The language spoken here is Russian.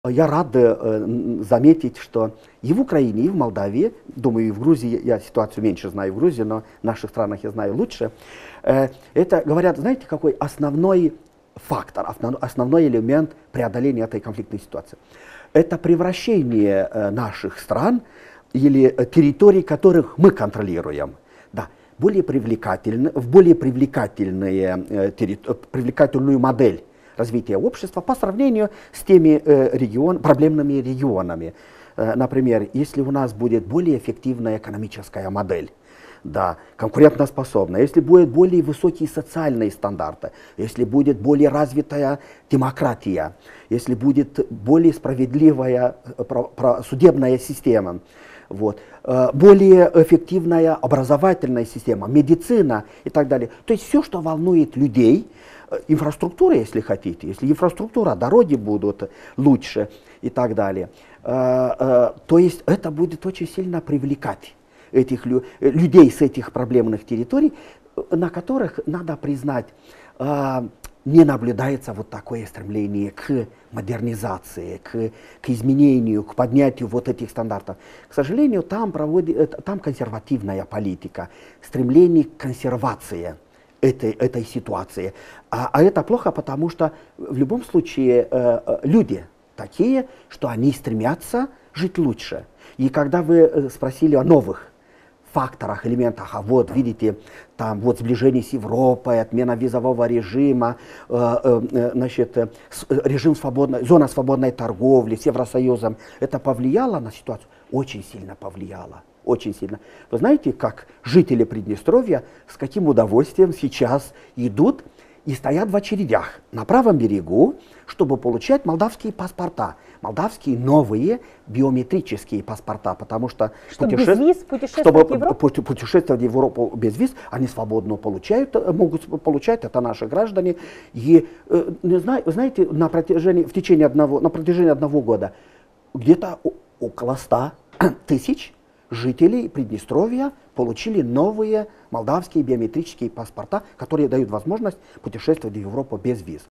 Я рад заметить, что и в Украине, и в Молдавии, думаю, и в Грузии, я ситуацию меньше знаю в Грузии, но в наших странах я знаю лучше, это, говорят, знаете, какой основной фактор, основной элемент преодоления этой конфликтной ситуации? Это превращение наших стран или территорий, которых мы контролируем, да, в более привлекательную модель развития общества по сравнению с теми проблемными регионами. Например, если у нас будет более эффективная экономическая модель, да, конкурентоспособная, если будут более высокие социальные стандарты, если будет более развитая демократия, если будет более справедливая судебная система, вот, более эффективная образовательная система, медицина и так далее. То есть все, что волнует людей, инфраструктура, если хотите, если инфраструктура, дороги будут лучше и так далее, то есть это будет очень сильно привлекать этих людей с этих проблемных территорий, на которых, надо признать, не наблюдается вот такое стремление к модернизации, к изменению, к поднятию вот этих стандартов. К сожалению, там консервативная политика, стремление к консервации этой ситуации. А это плохо, потому что в любом случае люди такие, что они стремятся жить лучше. И когда вы спросили о новых факторах, элементах, а вот видите, там вот сближение с Европой, отмена визового режима, значит, зона свободной торговли с Евросоюзом, это повлияло на ситуацию? Очень сильно повлияло. Очень сильно. Вы знаете, как жители Приднестровья с каким удовольствием сейчас идут и стоят в очередях на правом берегу, чтобы получать молдавские паспорта, молдавские новые биометрические паспорта, потому что чтобы путешествовать в Европу без виз, они свободно могут получать, это наши граждане. И знаете, на протяжении одного года где-то около 100 тысяч жителей Приднестровья получили новые молдавские биометрические паспорта, которые дают возможность путешествовать в Европу без виз.